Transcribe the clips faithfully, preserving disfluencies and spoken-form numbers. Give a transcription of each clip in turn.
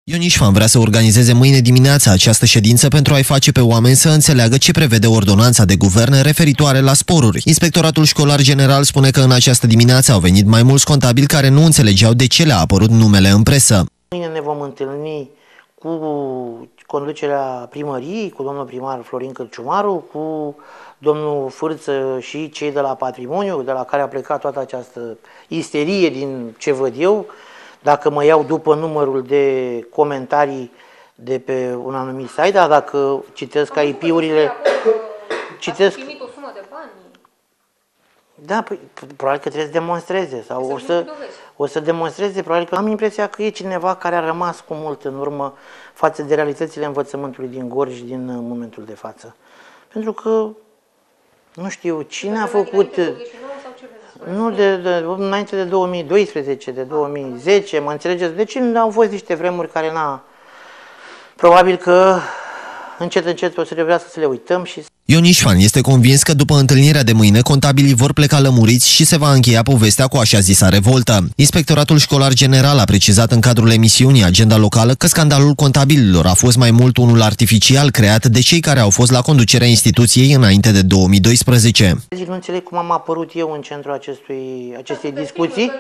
Ion Ișvan vrea să organizeze mâine dimineața această ședință pentru a-i face pe oameni să înțeleagă ce prevede ordonanța de guvern referitoare la sporuri. Inspectoratul Școlar General spune că în această dimineață au venit mai mulți contabili care nu înțelegeau de ce le-a apărut numele în presă. Mâine ne vom întâlni cu conducerea primăriei, cu domnul primar Florin Cârciumaru, cu domnul Fârță și cei de la Patrimoniu, de la care a plecat toată această isterie din ce văd eu. Dacă mă iau după numărul de comentarii de pe un anumit site, dar dacă citesc I P-urile... Citesc... Ați primit o sumă de bani? Da, păi, probabil că trebuie să demonstreze. Sau o să, o să demonstreze, probabil că am impresia că e cineva care a rămas cu mult în urmă față de realitățile învățământului din Gorj din momentul de față. Pentru că, nu știu, cine a făcut... Nu, de, de, înainte de două mii doisprezece, de două mii zece, mă înțelegeți? Deci au fost niște vremuri care n-a... Probabil că încet, încet o să trebuiască să le uităm și... Ion Ișvan este convins că după întâlnirea de mâine, contabilii vor pleca lămuriți și se va încheia povestea cu așa zisa revoltă. Inspectoratul Școlar General a precizat în cadrul emisiunii Agenda Locală că scandalul contabililor a fost mai mult unul artificial creat de cei care au fost la conducerea instituției înainte de două mii doisprezece. Nu înțeleg cum am apărut eu în centrul acestui, acestei discuții.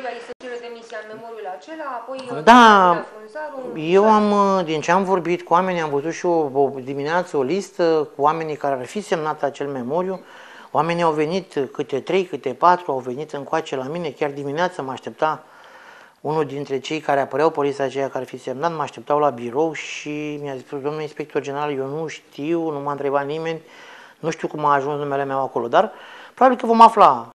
Da, eu am, din ce am vorbit cu oamenii, am văzut și o, o dimineață o listă cu oamenii care ar fi semnat acel memoriu. Oamenii au venit, câte trei, câte patru, au venit încoace la mine, chiar dimineața mă aștepta unul dintre cei care apăreau pe lista aceea care ar fi semnat, mă așteptau la birou și mi-a zis, domnul inspector general, eu nu știu, nu m-a întrebat nimeni, nu știu cum a ajuns numele meu acolo, dar probabil că vom afla.